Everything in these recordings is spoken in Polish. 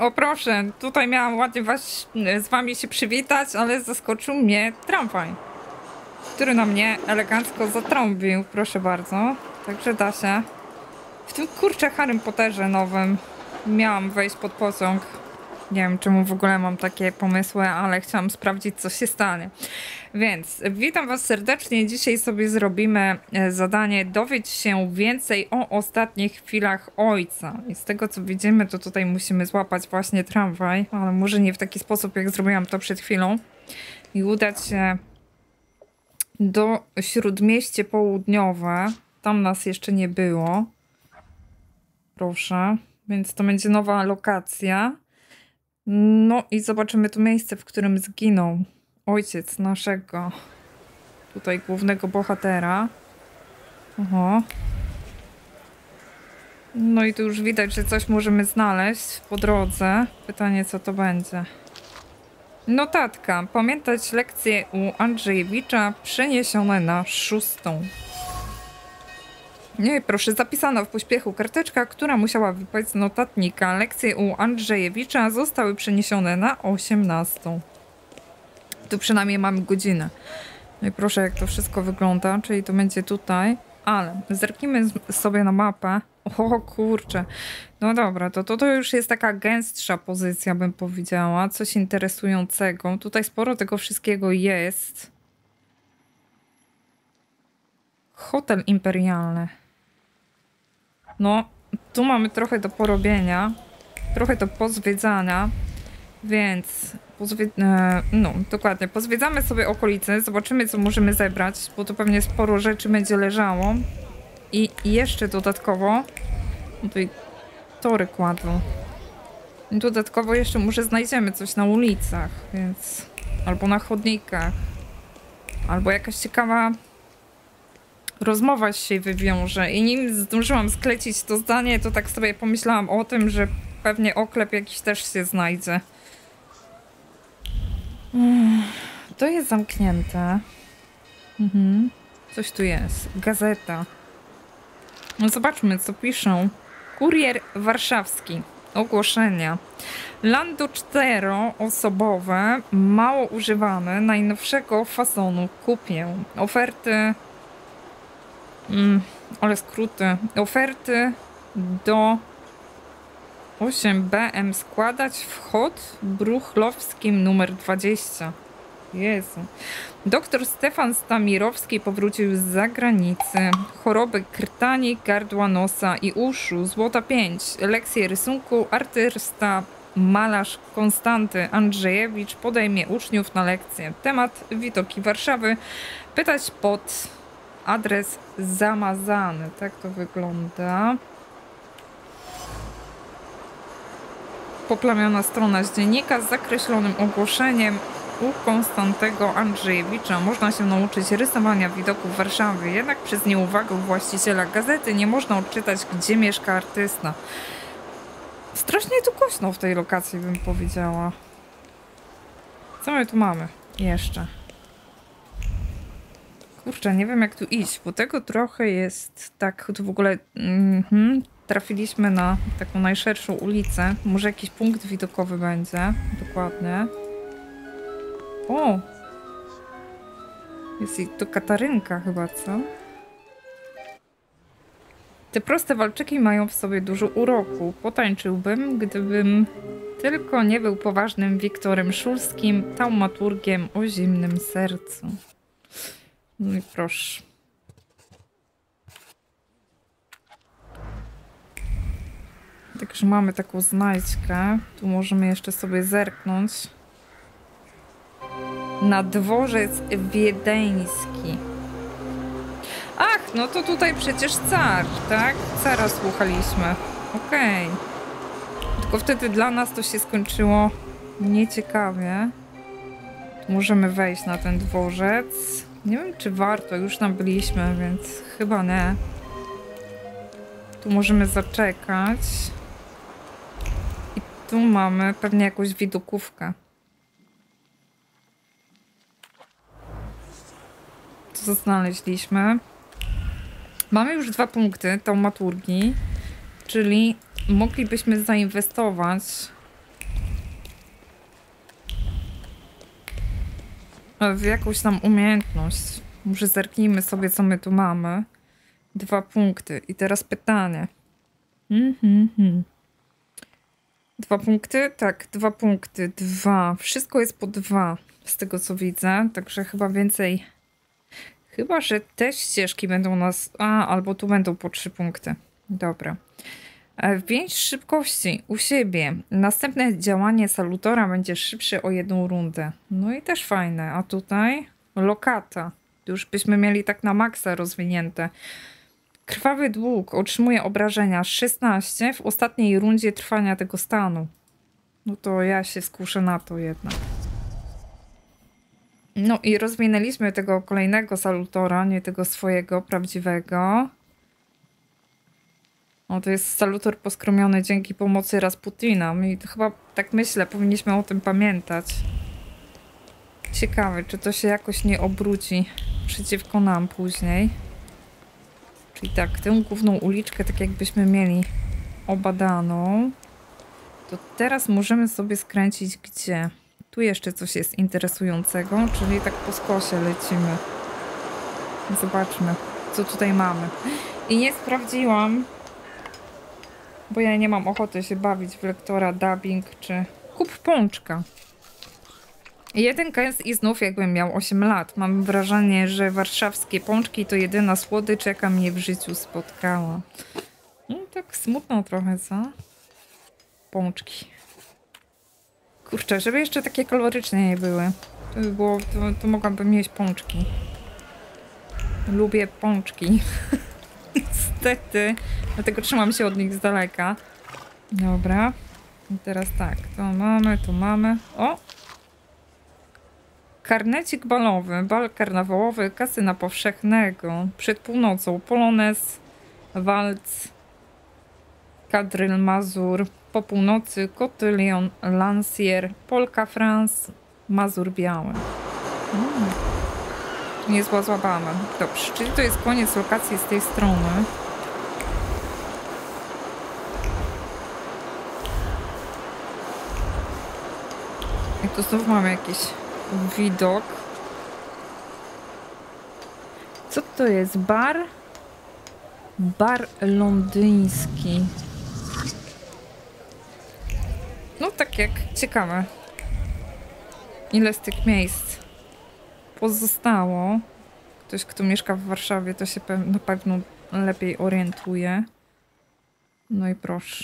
O proszę, tutaj miałam ładnie z wami się przywitać, ale zaskoczył mnie tramwaj, który na mnie elegancko zatrąbił, proszę bardzo. Także da się. W tym kurczę Harrym Potterze nowym miałam wejść pod pociąg. Nie wiem, czemu w ogóle mam takie pomysły, ale chciałam sprawdzić, co się stanie. Więc witam was serdecznie. Dzisiaj sobie zrobimy zadanie dowiedz się więcej o ostatnich chwilach ojca. I z tego, co widzimy, to tutaj musimy złapać właśnie tramwaj, ale może nie w taki sposób, jak zrobiłam to przed chwilą. I udać się do Śródmieście Południowe. Tam nas jeszcze nie było. Proszę. Więc to będzie nowa lokacja. No i zobaczymy tu miejsce, w którym zginął ojciec naszego tutaj głównego bohatera. Oho. No i tu już widać, że coś możemy znaleźć po drodze. Pytanie, co to będzie. Notatka. Pamiętać lekcje u Andrzejewicza przeniesione na 6. Nie, proszę, zapisana w pośpiechu karteczka, która musiała wypaść z notatnika. Lekcje u Andrzejewicza zostały przeniesione na 18. Tu przynajmniej mamy godzinę. No i proszę, jak to wszystko wygląda, czyli to będzie tutaj. Ale zerknijmy sobie na mapę. O kurczę. No dobra, to już jest taka gęstsza pozycja, bym powiedziała. Coś interesującego. Tutaj sporo tego wszystkiego jest. Hotel imperialny. No, tu mamy trochę do porobienia, trochę do pozwiedzania, więc no, dokładnie, pozwiedzamy sobie okolice, zobaczymy, co możemy zebrać, bo tu pewnie sporo rzeczy będzie leżało. I jeszcze dodatkowo, tutaj tory kładą. I dodatkowo jeszcze może znajdziemy coś na ulicach, więc albo na chodnikach, albo jakaś ciekawa rozmowa się wywiąże. I nim zdążyłam sklecić to zdanie, to tak sobie pomyślałam o tym, że pewnie oklep jakiś też się znajdzie. To jest zamknięte. Coś tu jest. Gazeta. No zobaczmy, co piszą. Kurier warszawski. Ogłoszenia. Lando 4-osobowe, mało używane, najnowszego fasonu. Kupię. Oferty... ale skróty. Oferty do 8BM składać wchod Bruchlowskim numer 20. Jezu. Doktor Stefan Stamirowski powrócił z zagranicy. Choroby krtani, gardła, nosa i uszu. Złota 5. Lekcje rysunku. Artysta, malarz Konstanty Andrzejewicz podejmie uczniów na lekcję. Temat widoki Warszawy. Pytać pod adres zamazany. Tak to wygląda. Poplamiona strona z dziennika z zakreślonym ogłoszeniem. U Konstantego Andrzejewicza można się nauczyć rysowania widoków Warszawy, jednak przez nieuwagę właściciela gazety nie można odczytać, gdzie mieszka artysta. Strasznie tu głośno w tej lokacji, bym powiedziała. Co my tu mamy jeszcze? Kurczę, nie wiem, jak tu iść, bo tego trochę jest tak, tu w ogóle trafiliśmy na taką najszerszą ulicę. Może jakiś punkt widokowy będzie, dokładnie. O! Jest i to Katarynka chyba, co? Te proste walczyki mają w sobie dużo uroku. Potańczyłbym, gdybym tylko nie był poważnym Wiktorem Szulskim, taumaturgiem o zimnym sercu. No i proszę. Także mamy taką znajdźkę. Tu możemy jeszcze sobie zerknąć. Na dworzec wiedeński. Ach, no to tutaj przecież car, tak? Cara słuchaliśmy. Okej. Tylko wtedy dla nas to się skończyło nieciekawie. Tu możemy wejść na ten dworzec. Nie wiem, czy warto. Już tam byliśmy, więc chyba nie. Tu możemy zaczekać. I tu mamy pewnie jakąś widokówkę. Co znaleźliśmy? Mamy już 2 punkty taumaturgii, czyli moglibyśmy zainwestować w jakąś tam umiejętność. Może zerknijmy sobie, co my tu mamy. 2 punkty. I teraz pytanie. 2 punkty? Tak, 2 punkty. 2. Wszystko jest po 2, z tego co widzę. Także chyba więcej. Chyba, że te ścieżki będą nas... albo tu będą po 3 punkty. Dobra. Więź szybkości u siebie. Następne działanie salutora będzie szybsze o 1 rundę. No i też fajne. A tutaj lokata. Już byśmy mieli tak na maksa rozwinięte. Krwawy dług otrzymuje obrażenia 16 w ostatniej rundzie trwania tego stanu. No to ja się skuszę na to jednak. No i rozwinęliśmy tego kolejnego salutora, nie tego swojego prawdziwego. O, to jest salutor poskromiony dzięki pomocy Rasputina. I to chyba, tak myślę, powinniśmy o tym pamiętać. Ciekawe, czy to się jakoś nie obróci przeciwko nam później. Czyli tak, tę główną uliczkę, tak jakbyśmy mieli obadaną. To teraz możemy sobie skręcić gdzie? Tu jeszcze coś jest interesującego, czyli tak po skosie lecimy. Zobaczmy, co tutaj mamy. I nie sprawdziłam, bo ja nie mam ochoty się bawić w lektora, dubbing czy... Kup pączka. Jedynka jest i znów jakbym miał 8 lat. Mam wrażenie, że warszawskie pączki to jedyna słodycz, jaka mnie w życiu spotkała. No tak smutno trochę, co? Pączki. Kurczę, żeby jeszcze takie koloryczne nie były. To by było, to mogłabym jeść pączki. Lubię pączki. Niestety. Dlatego trzymam się od nich z daleka. Dobra. I teraz tak. To mamy. O! Karnecik balowy. Bal karnawałowy kasyna powszechnego. Przed północą. Polonez. Walc. Kadryl Mazur. Po północy Cotylion, Lancier, Polka France, Mazur Biały. Niezła złapana. Dobrze, czyli to jest koniec lokacji z tej strony. I tu znów mamy jakiś widok. Co to jest? Bar? Bar londyński. No tak jak ciekawe. Ile z tych miejsc pozostało? Ktoś, kto mieszka w Warszawie, to się na pewno lepiej orientuje. No i proszę.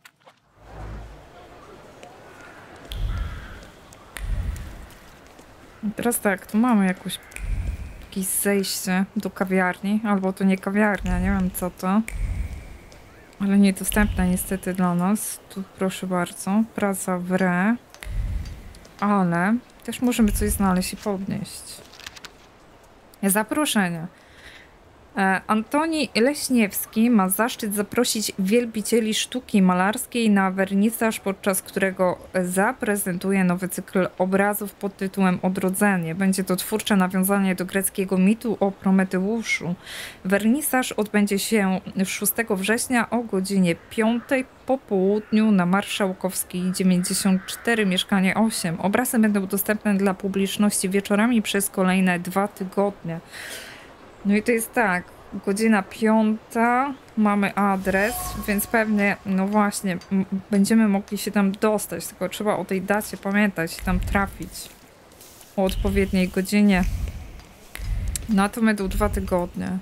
I teraz tak, tu mamy jakieś zejście do kawiarni. Albo to nie kawiarnia, nie wiem co to. Ale niedostępna niestety dla nas. Tu proszę bardzo. Praca w re. Ale też możemy coś znaleźć i podnieść. Zaproszenia. Antoni Leśniewski ma zaszczyt zaprosić wielbicieli sztuki malarskiej na wernisaż, podczas którego zaprezentuje nowy cykl obrazów pod tytułem Odrodzenie. Będzie to twórcze nawiązanie do greckiego mitu o Prometeuszu. Wernisaż odbędzie się 6 września o godzinie 5 po południu na Marszałkowskiej 94, mieszkanie 8. Obrazy będą dostępne dla publiczności wieczorami przez kolejne 2 tygodnie. No i to jest tak, godzina 5, mamy adres, więc pewnie, no właśnie, będziemy mogli się tam dostać, tylko trzeba o tej dacie pamiętać i tam trafić o odpowiedniej godzinie. No to będą 2 tygodnie.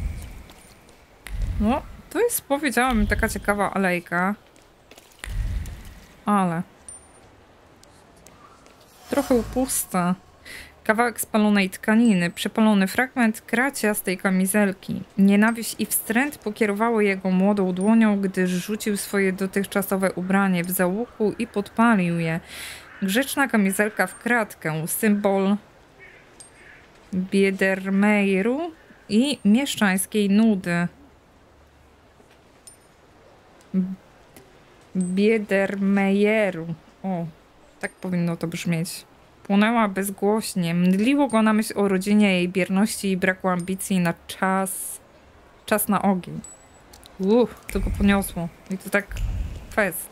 No, to jest, powiedziałabym, taka ciekawa alejka, ale trochę pusta. Kawałek spalonej tkaniny, przepalony fragment kraciastej kamizelki. Nienawiść i wstręt pokierowały jego młodą dłonią, gdy rzucił swoje dotychczasowe ubranie w zaułku i podpalił je. Grzeczna kamizelka w kratkę, symbol Biedermeieru i mieszczańskiej nudy. Biedermeieru. O, tak powinno to brzmieć. Płonęła bezgłośnie. Mdliło go na myśl o rodzinie, jej bierności i braku ambicji na czas na ogień. To go poniosło. I to tak fest.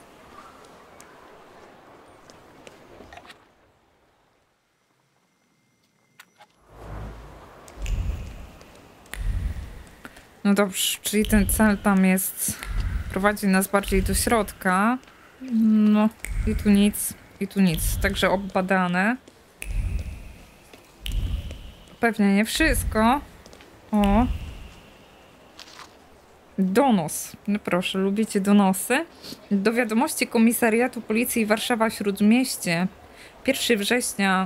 No dobrze, czyli ten cel tam jest... Prowadzi nas bardziej do środka. No i tu nic, i tu nic. Także obadane. Pewnie nie wszystko. O. Donos. No proszę, lubicie donosy? Do wiadomości Komisariatu Policji Warszawa-Śródmieście 1 września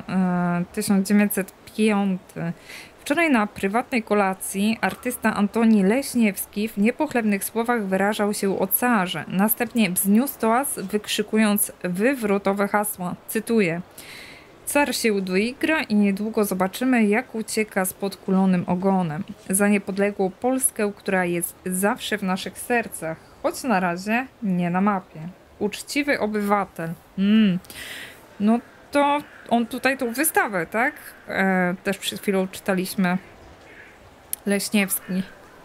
1905. Wczoraj na prywatnej kolacji artysta Antoni Leśniewski w niepochlebnych słowach wyrażał się o carze. Następnie wzniósł toast, wykrzykując wywrotowe hasła. Cytuję. Car się doigra i niedługo zobaczymy, jak ucieka z podkulonym ogonem. Za niepodległą Polskę, która jest zawsze w naszych sercach, choć na razie nie na mapie. Uczciwy obywatel. No to on tutaj tą wystawę, tak? Też przed chwilą czytaliśmy. Leśniewski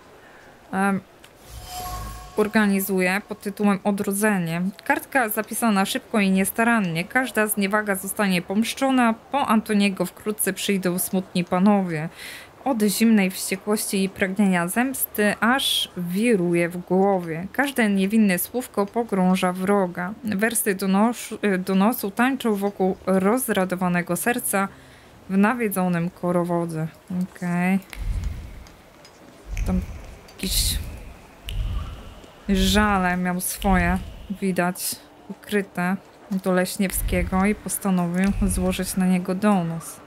organizuje pod tytułem Odrodzenie. Kartka zapisana szybko i niestarannie. Każda zniewaga zostanie pomszczona. Po Antoniego wkrótce przyjdą smutni panowie. Od zimnej wściekłości i pragnienia zemsty aż wiruje w głowie. Każde niewinne słówko pogrąża wroga. Wersy donosu tańczą wokół rozradowanego serca w nawiedzonym korowodze. Okej. Tam jakiś żale miał swoje, widać, ukryte do Leśniewskiego i postanowił złożyć na niego donos.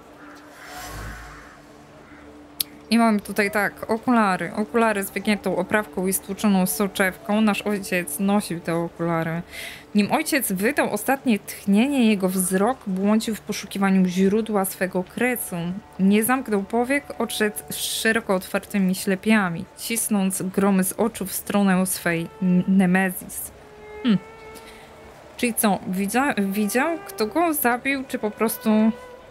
I mamy tutaj tak, okulary. Okulary z wygiętą oprawką i stłuczoną soczewką. Nasz ojciec nosił te okulary. Nim ojciec wydał ostatnie tchnienie, jego wzrok błądził w poszukiwaniu źródła swego kresu. Nie zamknął powiek, odszedł z szeroko otwartymi ślepiami, cisnąc gromy z oczu w stronę swej Nemezis. Czyli co, widział, kto go zabił, czy po prostu...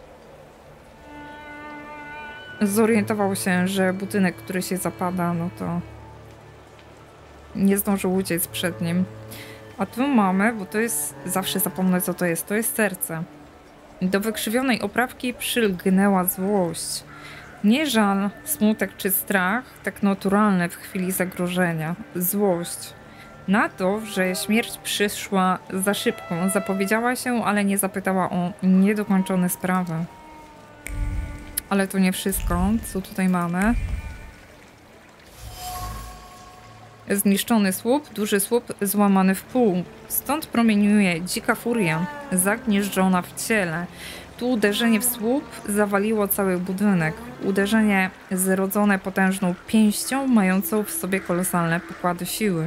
Zorientował się, że budynek, który się zapada, no to nie zdążył uciec przed nim. A tu mamy, bo to jest, zawsze zapomnę co to jest serce. Do wykrzywionej oprawki przylgnęła złość. Nie żal, smutek czy strach, tak naturalne w chwili zagrożenia. Złość. Na to, że śmierć przyszła za szybko, zapowiedziała się, ale nie zapytała o niedokończone sprawy. Ale to nie wszystko, co tutaj mamy. Zniszczony słup, duży słup złamany w pół. Stąd promieniuje dzika furia, zagnieżdżona w ciele. Tu uderzenie w słup zawaliło cały budynek. Uderzenie zrodzone potężną pięścią, mającą w sobie kolosalne pokłady siły.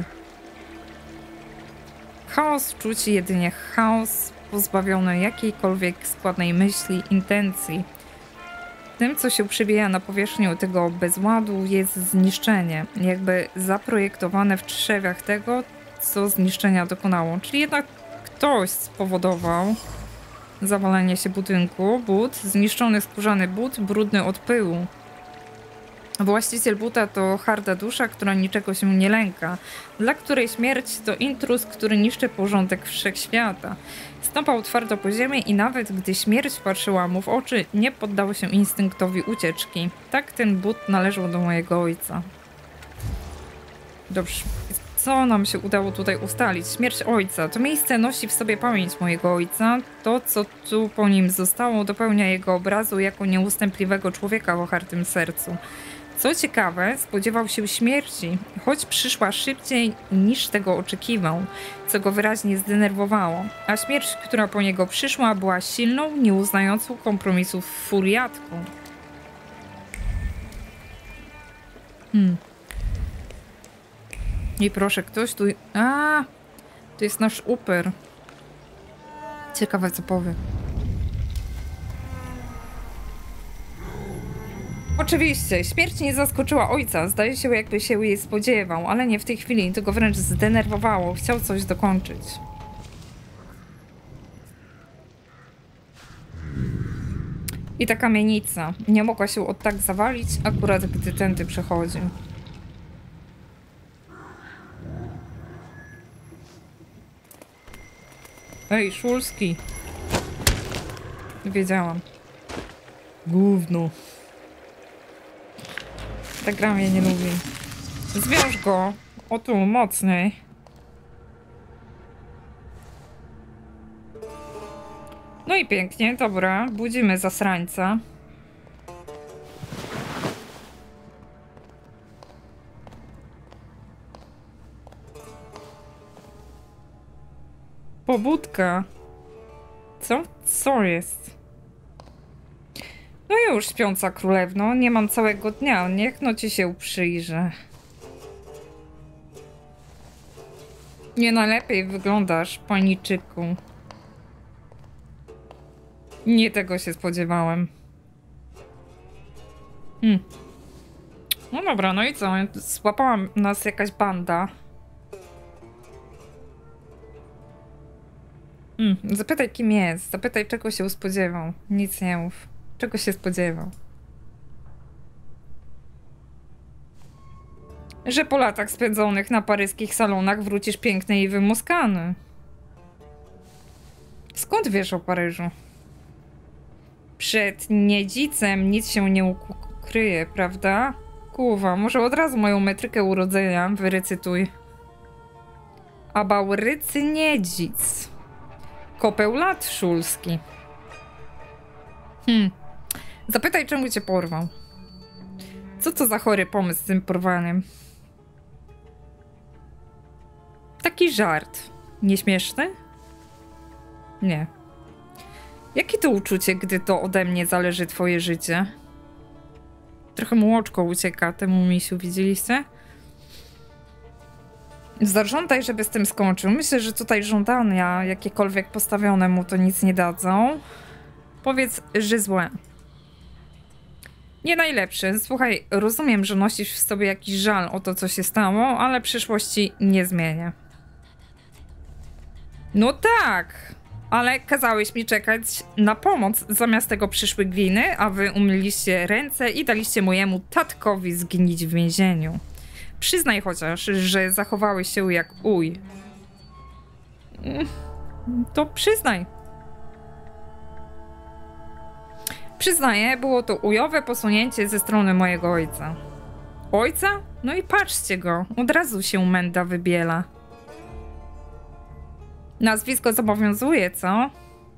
Chaos czuć jedynie chaos, pozbawiony jakiejkolwiek składnej myśli, intencji. Tym, co się przybija na powierzchnię tego bezładu, jest zniszczenie, jakby zaprojektowane w trzewiach tego, co zniszczenia dokonało. Czyli jednak ktoś spowodował zawalenie się budynku. But, zniszczony skórzany but, brudny od pyłu. Właściciel buta to harda dusza, która niczego się nie lęka, dla której śmierć to intruz, który niszczy porządek wszechświata. Stąpał twardo po ziemi i nawet gdy śmierć patrzyła mu w oczy, nie poddał się instynktowi ucieczki. Tak ten but należał do mojego ojca. Dobrze, co nam się udało tutaj ustalić? Śmierć ojca. To miejsce nosi w sobie pamięć mojego ojca. To, co tu po nim zostało, dopełnia jego obrazu jako nieustępliwego człowieka o hartym sercu. Co ciekawe, spodziewał się śmierci, choć przyszła szybciej niż tego oczekiwał, co go wyraźnie zdenerwowało. A śmierć, która po niego przyszła, była silną, nieuznającą kompromisów furiatką. I proszę, ktoś tu... To jest nasz uper. Ciekawe, co powie. Oczywiście, śmierć nie zaskoczyła ojca. Zdaje się, jakby się jej spodziewał, ale nie w tej chwili. To go wręcz zdenerwowało. Chciał coś dokończyć. I ta kamienica nie mogła się od tak zawalić, akurat gdy tędy przechodził. Ej, Szulski. Wiedziałam. Gówno. Ta gra mnie nie lubi. Zwiąż go. O tu, mocniej. No i pięknie, dobra. Budzimy zasrańca. Pobudka. Co? Co jest? No już, śpiąca królewno. Nie mam całego dnia. Niech no ci się przyjrzę. Nie najlepiej wyglądasz, paniczyku. Nie tego się spodziewałem. No dobra, no i co? Złapała nas jakaś banda. Zapytaj, kim jest. Zapytaj, czego się spodziewał. Nic nie mów. Czego się spodziewał? Że po latach spędzonych na paryskich salonach wrócisz piękny i wymuskany. Skąd wiesz o Paryżu? Przed niedzicem nic się nie ukryje, prawda? Kurwa, może od razu moją metrykę urodzenia wyrecytuj. Abaurycy niedzic. Kopeł lat szulski. Zapytaj, czemu cię porwał. Co to za chory pomysł z tym porwaniem? Taki żart. Nieśmieszny? Nie. Jakie to uczucie, gdy to ode mnie zależy twoje życie? Trochę mu oczko ucieka temu misiu, widzieliście? Zażądaj, żeby z tym skończył. Myślę, że tutaj żądania jakiekolwiek postawione mu to nic nie dadzą. Powiedz, że złe. Nie najlepszy. Słuchaj, rozumiem, że nosisz w sobie jakiś żal o to, co się stało, ale przyszłości nie zmienię. No tak, ale kazałeś mi czekać na pomoc. Zamiast tego przyszły gliny, a wy umyliście ręce i daliście mojemu tatkowi zgnić w więzieniu. Przyznaj chociaż, że zachowałeś się jak uj. To przyznaj. Przyznaję, było to ujowe posunięcie ze strony mojego ojca. Ojca? No i patrzcie go, od razu się menda wybiela. Nazwisko zobowiązuje, co?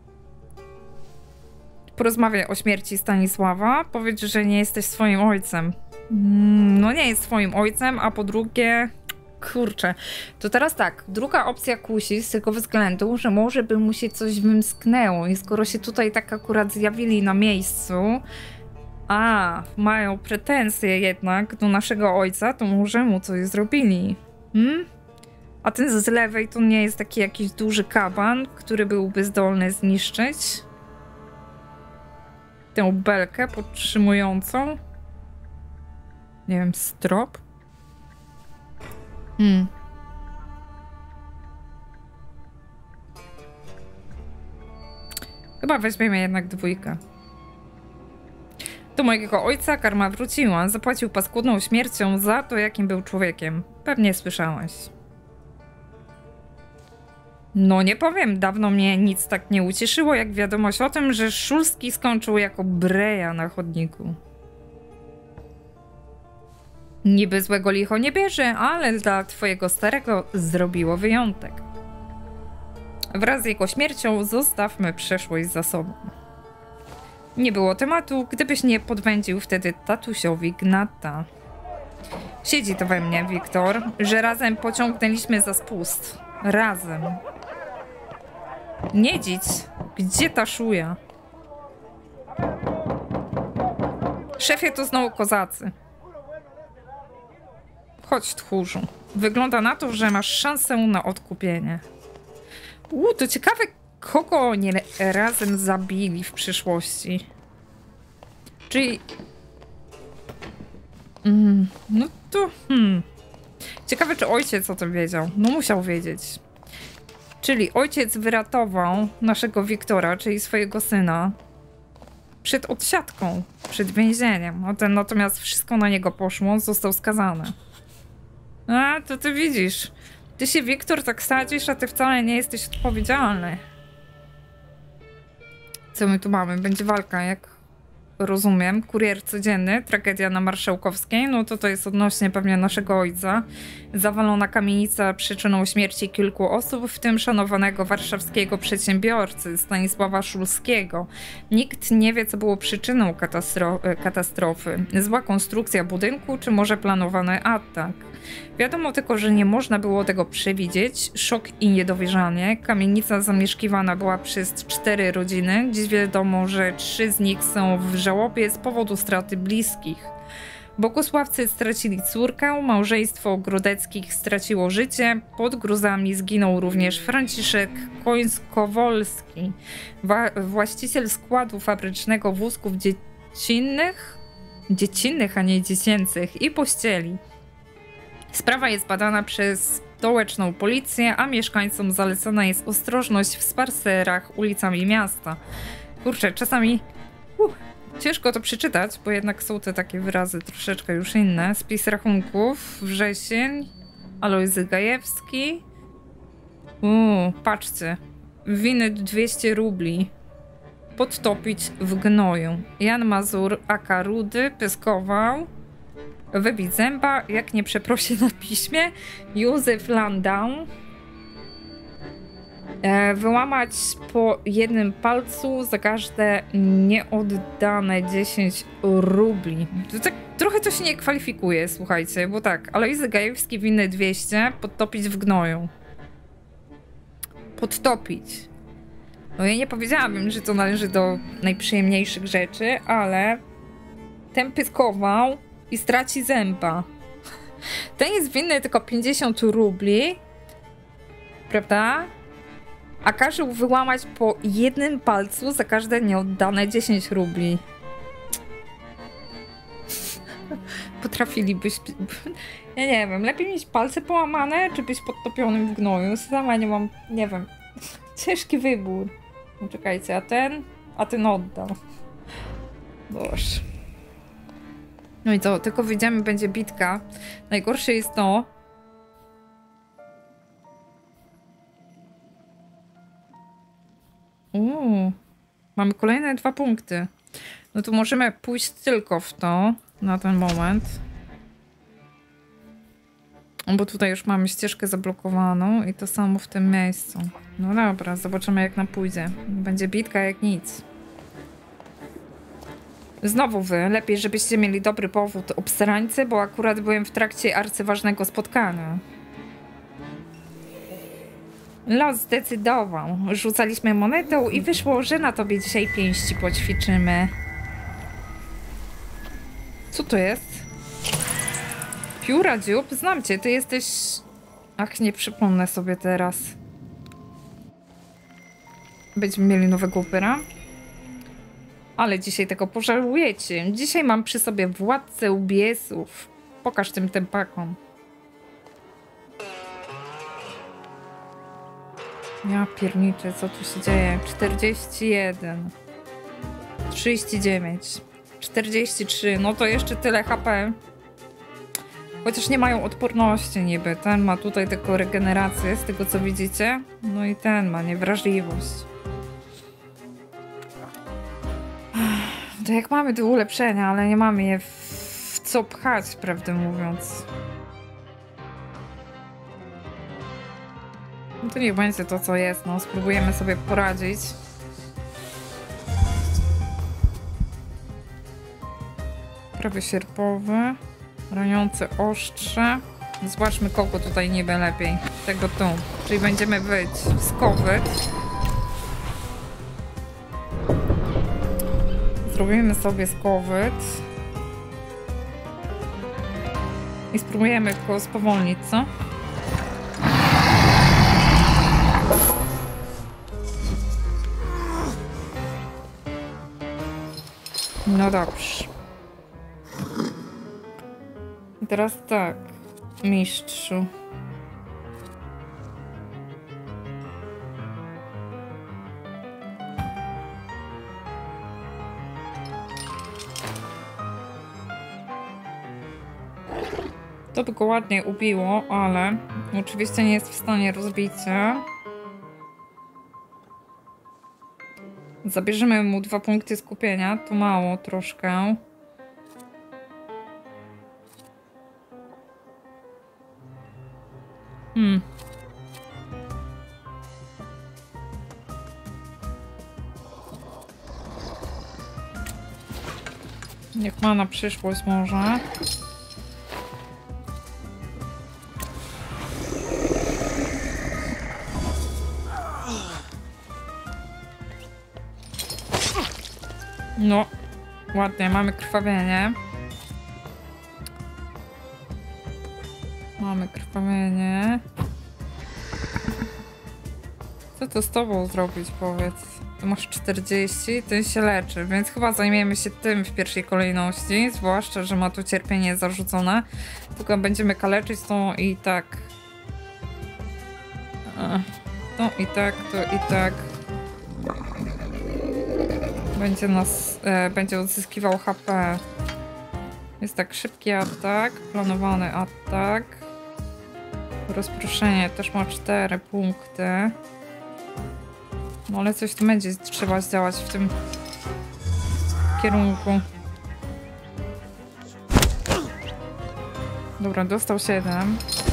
Porozmawiaj o śmierci Stanisława. Powiedz, że nie jesteś swoim ojcem. No nie jest swoim ojcem, a po drugie... Kurczę. To teraz tak, druga opcja kusi z tego względu, że może by mu się coś wymsknęło i skoro się tutaj tak akurat zjawili na miejscu, a mają pretensje jednak do naszego ojca, to może mu coś zrobili. A ten z lewej to nie jest taki jakiś duży kaban, który byłby zdolny zniszczyć tę belkę podtrzymującą? Nie wiem, strop? Chyba weźmiemy jednak dwójkę. Do mojego ojca karma wróciła. Zapłacił paskudną śmiercią za to, jakim był człowiekiem. Pewnie słyszałeś. No nie powiem, dawno mnie nic tak nie ucieszyło, jak wiadomość o tym, że Szulski skończył jako breja na chodniku. Niby złego licho nie bierze, ale dla twojego starego zrobiło wyjątek. Wraz z jego śmiercią zostawmy przeszłość za sobą. Nie było tematu, gdybyś nie podwędził wtedy tatusiowi Gnata. Siedzi to we mnie, Wiktor, że razem pociągnęliśmy za spust. Razem. Niedzic, gdzie ta szuja? Szefie, to znowu kozacy. Chodź, tchórzu. Wygląda na to, że masz szansę na odkupienie. To ciekawe, kogo oni razem zabili w przyszłości. Czyli... no to... Ciekawe, czy ojciec o tym wiedział. No musiał wiedzieć. Czyli ojciec wyratował naszego Wiktora, czyli swojego syna, przed odsiadką, przed więzieniem. A ten natomiast wszystko na niego poszło, został skazany. A, to ty widzisz. Ty się, Wiktor, tak sadzisz, a ty wcale nie jesteś odpowiedzialny. Co my tu mamy? Będzie walka, jak rozumiem. Kurier codzienny, tragedia na Marszałkowskiej, no to jest odnośnie pewnie naszego ojca. Zawalona kamienica przyczyną śmierci kilku osób, w tym szanowanego warszawskiego przedsiębiorcy Stanisława Szulskiego. Nikt nie wie, co było przyczyną katastrofy. Zła konstrukcja budynku, czy może planowany atak. Wiadomo tylko, że nie można było tego przewidzieć. Szok i niedowierzanie. Kamienica zamieszkiwana była przez 4 rodziny. Dziś wiadomo, że 3 z nich są w żałobie z powodu straty bliskich. Bogusławcy stracili córkę, małżeństwo Grodeckich straciło życie, pod gruzami zginął również Franciszek Końskowolski, właściciel składu fabrycznego wózków dziecinnych, a nie dziecięcych i pościeli. Sprawa jest badana przez stołeczną policję, a mieszkańcom zalecana jest ostrożność w spacerach ulicami miasta. Kurczę, czasami ciężko to przeczytać, bo jednak są te takie wyrazy troszeczkę już inne. Spis rachunków, wrzesień, Alojzy Gajewski. Patrzcie. Winy 200 rubli. Podtopić w gnoju. Jan Mazur, aka Rudy, pyskował. Wybić zęba, jak nie przeprosi na piśmie. Józef Landau. Wyłamać po jednym palcu za każde nieoddane 10 rubli. To tak trochę to się nie kwalifikuje, słuchajcie, bo tak, Alojzy Gajewski winny 200, podtopić w gnoju. Podtopić. No ja nie powiedziałabym, że to należy do najprzyjemniejszych rzeczy, ale ten pyskował i straci zęba. Ten jest winny tylko 50 rubli, prawda? A każą wyłamać po jednym palcu za każde nieoddane 10 rubli. Potrafilibyś... Ja nie wiem, lepiej mieć palce połamane, czy być podtopionym w gnoju? Sama nie mam... Nie wiem. Ciężki wybór. No czekajcie, a ten oddał. Boże. No i co? Tylko wyjdziemy, będzie bitka. Najgorsze jest to... Mamy kolejne 2 punkty. No to możemy pójść tylko w to na ten moment. Bo tutaj już mamy ścieżkę zablokowaną i to samo w tym miejscu. No dobra, zobaczymy jak nam pójdzie. Będzie bitka jak nic. Znowu wy. Lepiej, żebyście mieli dobry powód, obserańcy, bo akurat byłem w trakcie arcyważnego spotkania. Los zdecydował. Rzucaliśmy monetą i wyszło, że na tobie dzisiaj pięści poćwiczymy. Co to jest? Pióra dziób? Znam cię, ty jesteś... Ach, nie przypomnę sobie teraz. Będziemy mieli nowego upyra? Ale dzisiaj tego pożałujecie. Dzisiaj mam przy sobie władcę ubiesów. Pokaż tym tempakom. Ja pierniczę, co tu się dzieje? 41 39 43, no to jeszcze tyle HP. Chociaż nie mają odporności niby. Ten ma tutaj tylko regenerację, z tego co widzicie. No i ten ma niewrażliwość. To jak mamy tu ulepszenia, ale nie mamy je w co pchać, prawdę mówiąc. No to niech będzie to, co jest, no. Spróbujemy sobie poradzić. Prawy sierpowy. Raniące ostrze. Zobaczmy, kogo tutaj niby lepiej. Tego tu. Czyli będziemy być skowyt. Zrobimy sobie skowyt. I spróbujemy go spowolnić, co? No dobrze. I teraz tak, mistrzu. To by go ładnie ubiło, ale oczywiście nie jest w stanie rozbicia. Zabierzemy mu 2 punkty skupienia. To mało troszkę. Niech ma na przyszłość może. No, ładnie, mamy krwawienie. Mamy krwawienie. Co to z tobą zrobić, powiedz? Ty masz 40, ten się leczy, więc chyba zajmiemy się tym w pierwszej kolejności, zwłaszcza, że ma tu cierpienie zarzucone. Tylko będziemy kaleczyć to i tak. To i tak, to i tak. Będzie odzyskiwał HP. Jest tak, szybki atak, planowany atak. Rozproszenie też ma 4 punkty. No ale coś tu będzie trzeba zdziałać w tym kierunku. Dobra, dostał 7.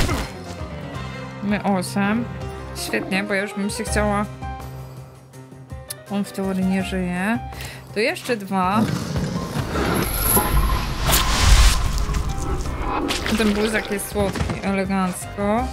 My 8. Świetnie, bo ja już bym się chciała... On w teorii nie żyje. To jeszcze 2. Ten buzak jest słodki, elegancko.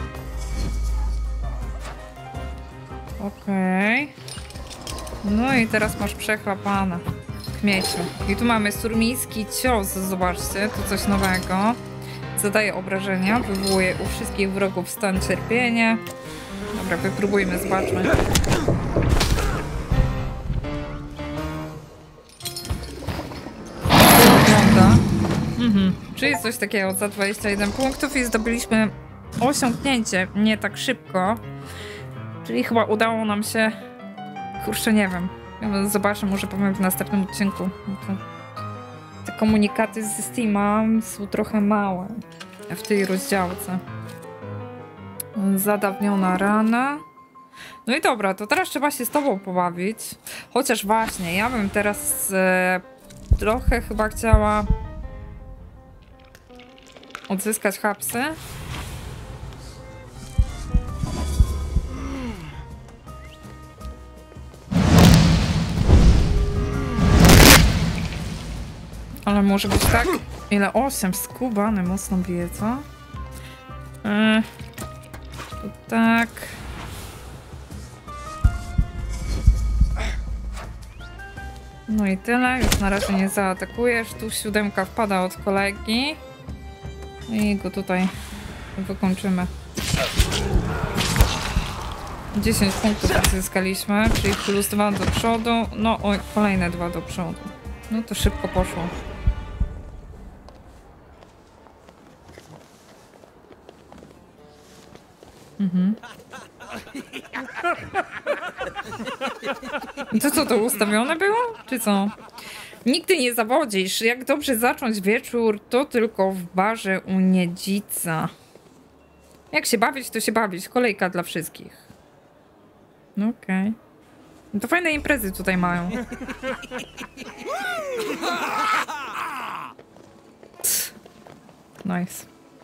Okej. No i teraz masz przechlapane. Kmieciu. I tu mamy surmiński cios, zobaczcie, to coś nowego. Zadaje obrażenia, wywołuje u wszystkich wrogów stan cierpienia. Dobra, wypróbujmy, zobaczmy. Wygląda. Czyli coś takiego za 21 punktów i zdobyliśmy osiągnięcie nie tak szybko. Czyli chyba udało nam się... Kurczę, nie wiem. Zobaczę, może powiem w następnym odcinku. Te komunikaty ze Steama są trochę małe w tej rozdziałce. Zadawniona rana. No i dobra, to teraz trzeba się z tobą pobawić. Chociaż właśnie, ja bym teraz trochę chyba chciała odzyskać hapsy. Ale może być tak? Ile? 8 skubany, mocno bije, co? To tak. No i tyle. Już na razie nie zaatakujesz. Tu 7 wpada od kolegi. I go tutaj wykończymy. 10 punktów odzyskaliśmy, czyli plus 2 do przodu. No oj, kolejne 2 do przodu. No to szybko poszło. I to co, to ustawione było? Czy co? Nigdy nie zawodzisz. Jak dobrze zacząć wieczór, to tylko w barze u Niedzica. Jak się bawić, to się bawić. Kolejka dla wszystkich. Okej. To fajne imprezy tutaj mają. Nice.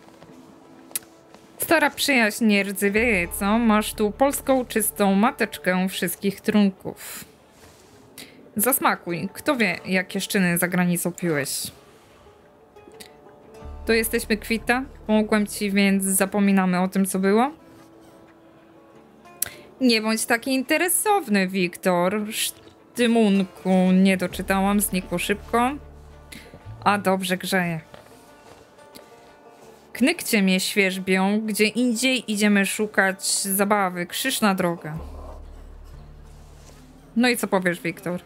Stara przyjaźń nie rdzewieje, co? Masz tu polską, czystą mateczkę wszystkich trunków. Zasmakuj. Kto wie, jakie szczyny za granicą piłeś? To jesteśmy kwita. Pomogłem ci, więc zapominamy o tym, co było. Nie bądź taki interesowny, Wiktor. Sztymunku, nie doczytałam, znikło szybko. A dobrze grzeje. Knykcie mnie świerzbią, gdzie indziej idziemy szukać zabawy. Krzyż na drogę. No i co powiesz, Wiktor?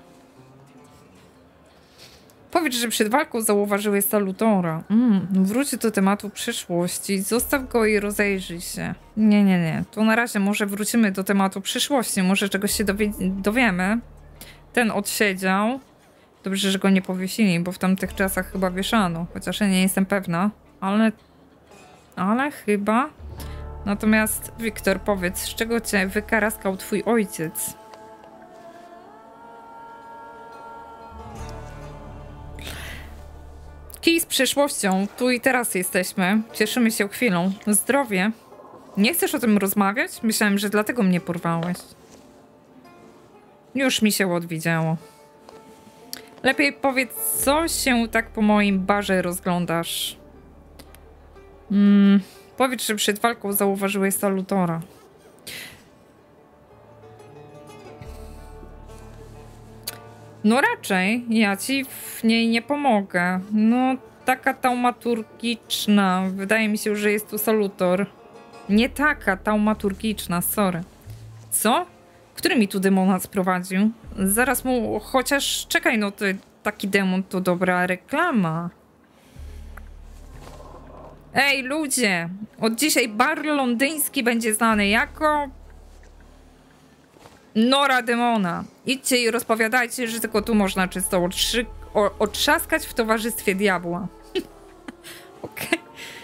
Powiedz, że przed walką zauważyłeś salutora. Wróć do tematu przyszłości. Zostaw go i rozejrzyj się. Nie. To na razie może wrócimy do tematu przyszłości. Może czegoś się dowiemy. Ten odsiedział. Dobrze, że go nie powiesili, bo w tamtych czasach chyba wieszano. Chociaż ja nie jestem pewna. Ale chyba. Natomiast, Wiktor, powiedz, z czego cię wykaraskał twój ojciec? Kij z przyszłością. Tu i teraz jesteśmy. Cieszymy się chwilą. Zdrowie. Nie chcesz o tym rozmawiać? Myślałem, że dlatego mnie porwałeś. Już mi się odwiedziało. Lepiej powiedz, co się tak po moim barze rozglądasz. Powiedz, że przed walką zauważyłeś Salutora. No raczej, ja ci w niej nie pomogę. No, taka taumaturgiczna. Wydaje mi się, że jest tu Salutor. Nie taka taumaturgiczna, sorry. Co? Który mi tu demona sprowadził? Zaraz mu, chociaż czekaj, no to taki demon to dobra reklama. Ej, ludzie! Od dzisiaj bar londyński będzie znany jako Nora Demona. Idźcie i rozpowiadajcie, że tylko tu można czysto otrzaskać w towarzystwie diabła. Okej.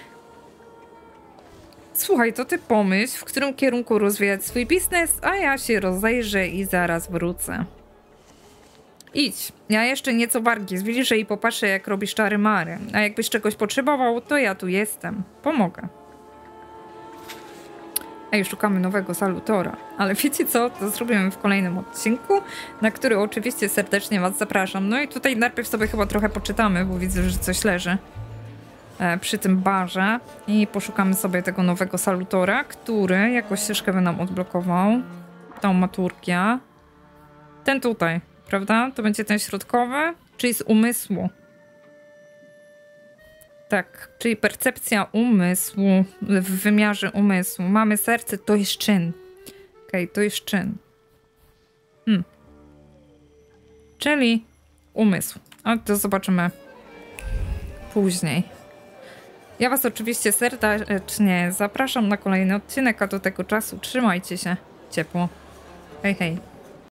Słuchaj, to ty pomyśl, w którym kierunku rozwijać swój biznes, a ja się rozejrzę i zaraz wrócę. Idź. Ja jeszcze nieco wargi zbliżę i popatrzę, jak robisz czary mary. A jakbyś czegoś potrzebował, to ja tu jestem. Pomogę. Ej, szukamy nowego Salutora. Ale wiecie co? To zrobimy w kolejnym odcinku, na który oczywiście serdecznie was zapraszam. No i tutaj najpierw sobie chyba trochę poczytamy, bo widzę, że coś leży przy tym barze. I poszukamy sobie tego nowego Salutora, który jakąś ścieżkę by nam odblokował. Taumaturgia. Ten tutaj, prawda? To będzie ten środkowy, czyli z umysłu. Tak, czyli percepcja umysłu w wymiarze umysłu. Mamy serce, to jest czyn. Okej, to jest czyn. Czyli umysł. Ale to zobaczymy później. Ja was oczywiście serdecznie zapraszam na kolejny odcinek, a do tego czasu trzymajcie się ciepło. Hej, hej.